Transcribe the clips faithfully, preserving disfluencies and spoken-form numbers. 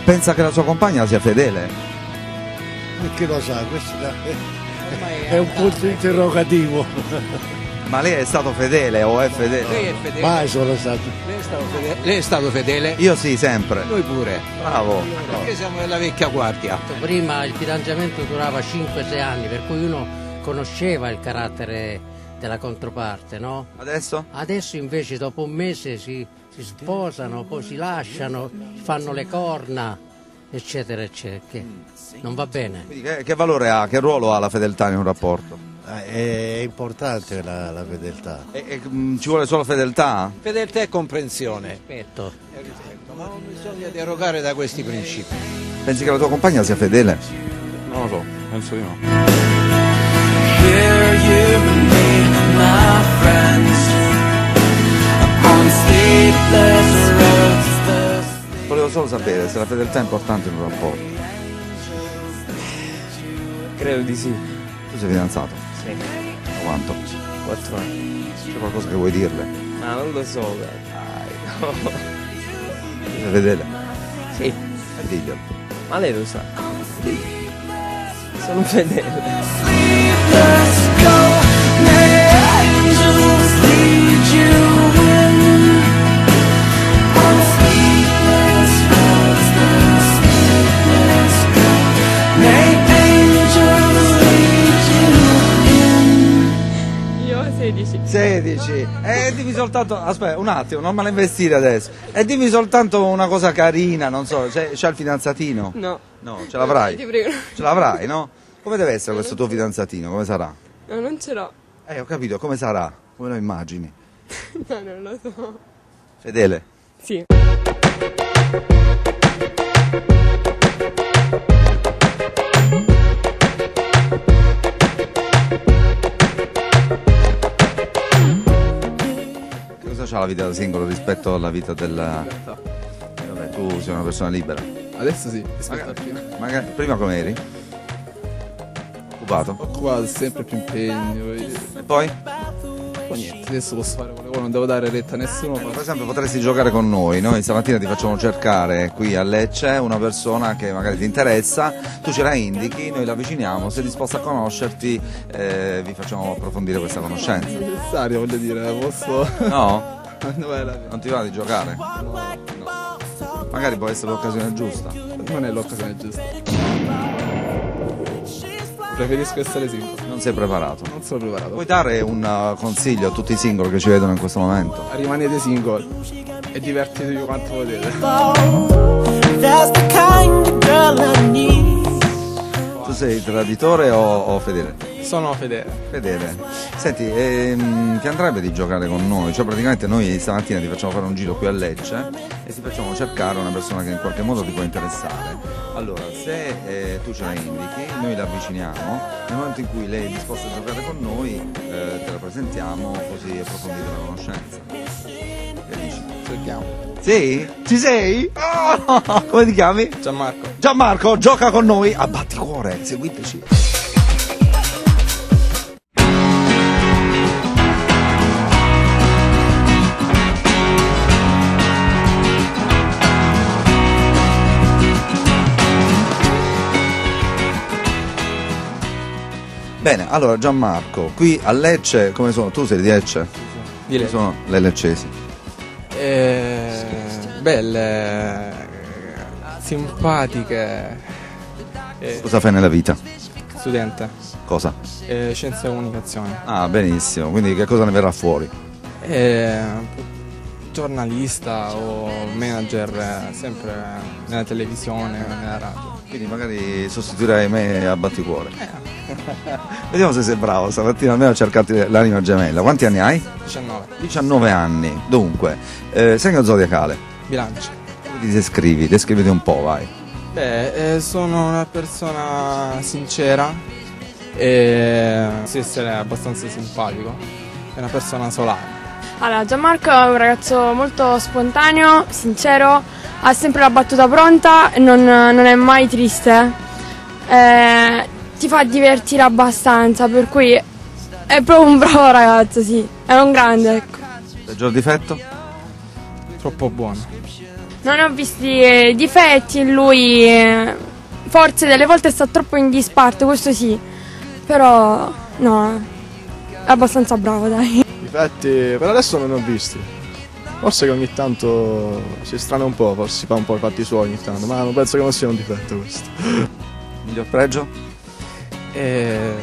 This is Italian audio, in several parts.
pensa che la sua compagna sia fedele? Chi lo sa, questo è un punto interrogativo. Ma lei è stato fedele o è fedele? Lei è fedele. Mai sono stato. Lei è stato fedele? Lei è stato fedele? Io sì, sempre. Noi pure. Bravo. Perché siamo della vecchia guardia. Prima il fidanzamento durava cinque sei anni, per cui uno conosceva il carattere della controparte, no? Adesso? Adesso invece dopo un mese si, si sposano, poi si lasciano, fanno le corna, eccetera, eccetera, che non va bene. Quindi che, che valore ha, che ruolo ha la fedeltà in un rapporto? È importante la, la fedeltà. E, e, mh, ci vuole solo fedeltà? Fedeltà e comprensione. Rispetto. E rispetto, ma non bisogna derogare da questi principi. Pensi che la tua compagna sia fedele? Non lo so, penso di no. Volevo solo sapere se la fedeltà è importante in un rapporto. Credo di sì. Tu sei fidanzato? Sì. Da quanto? Quattro anni. C'è qualcosa che vuoi dirle? Ma non lo so, dai, no. Sei fedele? Sì. E diglielo. Ma lei lo sa. Sono fedele. sedici. sedici. E dimmi soltanto, aspetta un attimo, non me la investire adesso. E dimmi soltanto una cosa carina, non so, c'è, c'è il fidanzatino? No. No, ce l'avrai? Ti prego. Ce l'avrai, no? Come deve essere questo tuo fidanzatino? Come sarà? No, non ce l'ho. Eh, ho capito, come sarà? Come lo immagini? No, non lo so. Fedele? Sì. Cosa c'ha la vita da singolo rispetto alla vita del... Vabbè, tu sei una persona libera. Adesso sì, rispetto Magari, a prima. magari, prima come eri? Occupato? Occupato, sempre più impegno. E poi? Poi niente, adesso posso fare quello che vuoi, non devo dare retta a nessuno. Per esempio potresti giocare con noi, noi stamattina ti facciamo cercare qui a Lecce una persona che magari ti interessa, tu ce la indichi, noi la avviciniamo, sei disposto a conoscerti, eh, vi facciamo approfondire questa conoscenza. Non è necessario, voglio dire, posso... No? Dov'è la... Non ti va di giocare? No, Magari può essere l'occasione giusta. non è l'occasione giusta. Preferisco essere singolo. Non sei preparato. Non sono preparato. Puoi dare un uh, consiglio a tutti i single che ci vedono in questo momento? Rimanete single e divertitevi quanto potete. Tu sei traditore o, o fedele? Sono fedele. Fedele. Senti, ehm, ti andrebbe di giocare con noi? Cioè praticamente noi stamattina ti facciamo fare un giro qui a Lecce e ti facciamo cercare una persona che in qualche modo ti può interessare. Allora, se eh, tu ce la indichi, noi la avviciniamo, nel momento in cui lei è disposta a giocare con noi, eh, te la presentiamo così approfondite la conoscenza. Che dici? Cerchiamo. Sì? Ci sei? Oh, come ti chiami? Gianmarco. Gianmarco, gioca con noi a batticuore, seguiteci. Bene, allora Gianmarco, qui a Lecce, come sono? Tu sei di Lecce? Di Come sono le leccesi? Eh, belle, simpatiche. Eh, Cosa fai nella vita? studente, Cosa? eh, scienze e comunicazione. Ah, benissimo, quindi che cosa ne verrà fuori? Eh, giornalista o manager, eh, sempre nella televisione, nella radio. Quindi magari sostituirei me a batticuore. Vediamo se sei bravo, stamattina almeno cercate l'anima gemella. Quanti anni hai? diciannove. diciannove anni. Dunque, eh, segno zodiacale. Bilancio. Come ti descrivi? Descriviti un po', vai. Beh, eh, sono una persona sincera e so essere abbastanza simpatico. È una persona solare. Allora, Gianmarco è un ragazzo molto spontaneo, sincero, ha sempre la battuta pronta e non, non è mai triste. Eh, ti fa divertire abbastanza, per cui è proprio un bravo ragazzo, sì, è un grande, ecco. Peggior difetto? Troppo buono. non ho visti eh, difetti in lui, eh, forse delle volte sta troppo in disparte, questo sì, però no, è abbastanza bravo, dai. Difetti per adesso non ne ho visti, forse che ogni tanto si strana un po', forse si fa un po' i fatti suoi ogni tanto, ma non penso che non sia un difetto questo. Miglior pregio? E...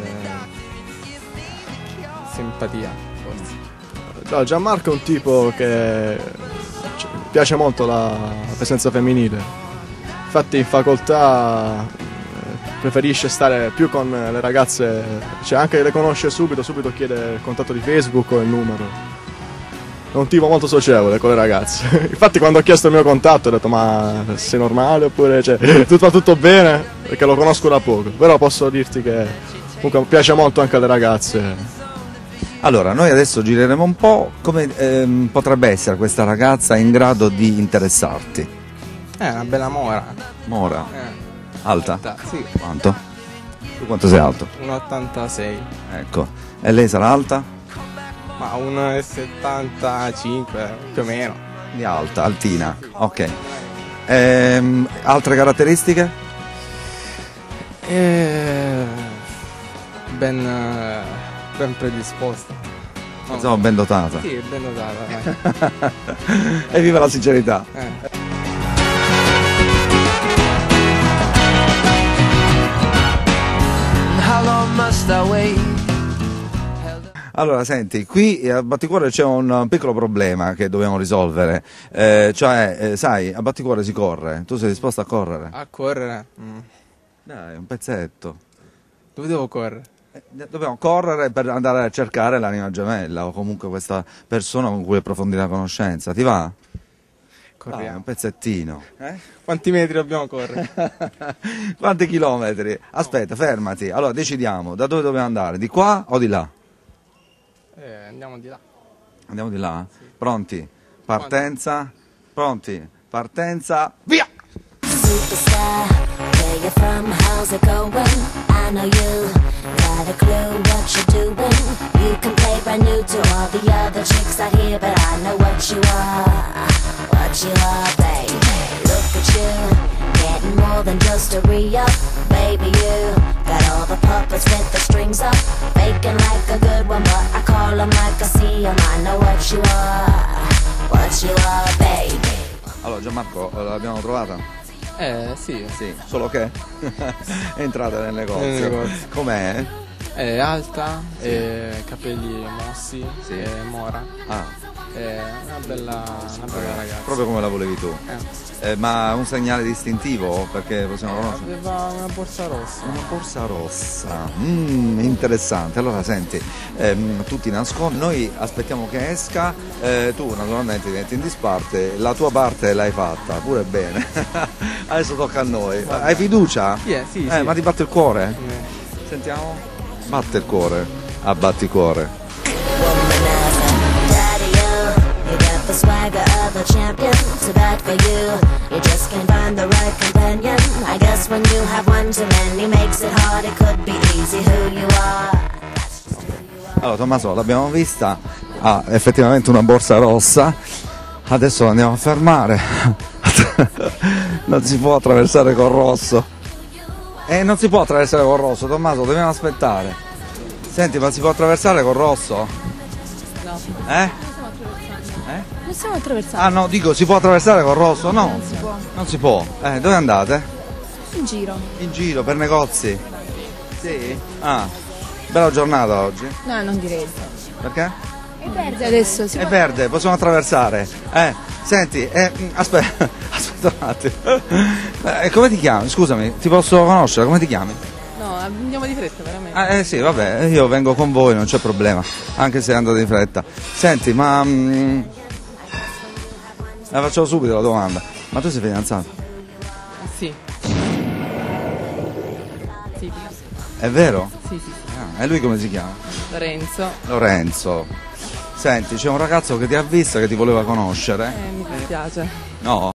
simpatia, forse. No, Gianmarco è un tipo che cioè, piace molto la presenza femminile, infatti in facoltà eh, preferisce stare più con le ragazze, cioè anche le conosce subito, subito chiede il contatto di Facebook o il numero. È un tipo molto socievole con le ragazze. Infatti quando ho chiesto il mio contatto ho detto ma sei normale oppure cioè, tutto va tutto bene? Perché lo conosco da poco, però posso dirti che comunque piace molto anche alle ragazze. Allora, noi adesso gireremo un po', come ehm, potrebbe essere questa ragazza in grado di interessarti? È una bella mora. Mora? Eh. Alta? Alta, sì. Quanto? Tu quanto sei alto? uno virgola ottantasei. Ecco. E lei sarà alta? Ma uno virgola settantacinque più o meno. Di alta, altina. Ok. Ehm, altre caratteristiche? E... ben, eh, ben predisposta. No. Insomma, ben dotata. Sì, ben dotata. Dai. E viva la sincerità. Eh. How long must I wait? Allora, senti, qui a Batticuore c'è un piccolo problema che dobbiamo risolvere, eh, cioè, eh, sai, a Batticuore si corre, tu sei disposto a correre? A correre? Mm. Dai, un pezzetto. Dove devo correre? Eh, dobbiamo correre per andare a cercare l'anima gemella o comunque questa persona con cui approfondire la conoscenza, ti va? Corriamo. Dai, un pezzettino. Eh? Quanti metri dobbiamo correre? Quanti chilometri? Aspetta, fermati. Allora, decidiamo, da dove dobbiamo andare, di qua o di là? Eh, andiamo di là. Andiamo di là? Sì. Pronti? Partenza? Pronti? Partenza? Via! Superstar, where you from, how's it going? I know you got a clue what you're doing. You can play brand new to all the other chicks out here, but I know what you are, what you are, baby. Look at you, getting more than just a re-up. Baby, you got all the puppets with the strings up, faking like a good one, but I call them like I see them. I know what you are, what you are, baby. Allora, Gianmarco, l'abbiamo trovata? Eh, sì. Sì, solo che è entrata nel negozio. Nel negozio. Com'è? È alta, sì. E capelli mossi, sì. E mora. Ah. È una bella, una bella ragazza. Proprio come la volevi tu. Eh. Eh, ma un segnale distintivo perché possiamo conoscere? Aveva una borsa rossa. Una borsa rossa, mm, interessante. Allora senti, ehm, tu ti nascondi, noi aspettiamo che esca, eh, tu naturalmente diventi in disparte, la tua parte l'hai fatta, pure bene. Adesso tocca a noi. Hai fiducia? Yeah, sì, eh, sì. Ma ti batte il cuore? Yeah. Sentiamo. Batte il cuore, abbatti cuore. The swagger of a champion, too bad for you. You just can't find the right companion. I guess when you have one too many makes it hard. It could be easy who you are. Allora Tommaso, l'abbiamo vista, ha effettivamente una borsa rossa, adesso la andiamo a fermare. Non si può attraversare col rosso. Eh, non si può attraversare col rosso, Tommaso, dobbiamo aspettare. Senti, ma si può attraversare col rosso? No. Eh? Eh? Non stiamo attraversando. Ah no, dico, si può attraversare col rosso? No. Non si può. Non si può. Eh, dove andate? In giro. In giro, per negozi? Sì? Ah, bella giornata oggi. No, non direi. Perché? È verde adesso. Si È può... verde, possiamo attraversare. Eh, senti, eh, aspetta, aspetta un attimo. Eh, come ti chiami? Scusami, ti posso conoscere, come ti chiami? No, andiamo di fretta, veramente. Ah, eh sì, vabbè, io vengo con voi, non c'è problema, anche se andate di fretta. Senti, ma... Mm, la faccio subito la domanda. Ma tu sei fidanzato? Sì. Sì. È vero? Sì, sì, sì. Ah, e lui come si chiama? Lorenzo. Lorenzo. Senti, c'è un ragazzo che ti ha visto, che ti voleva conoscere. Eh, mi dispiace. No?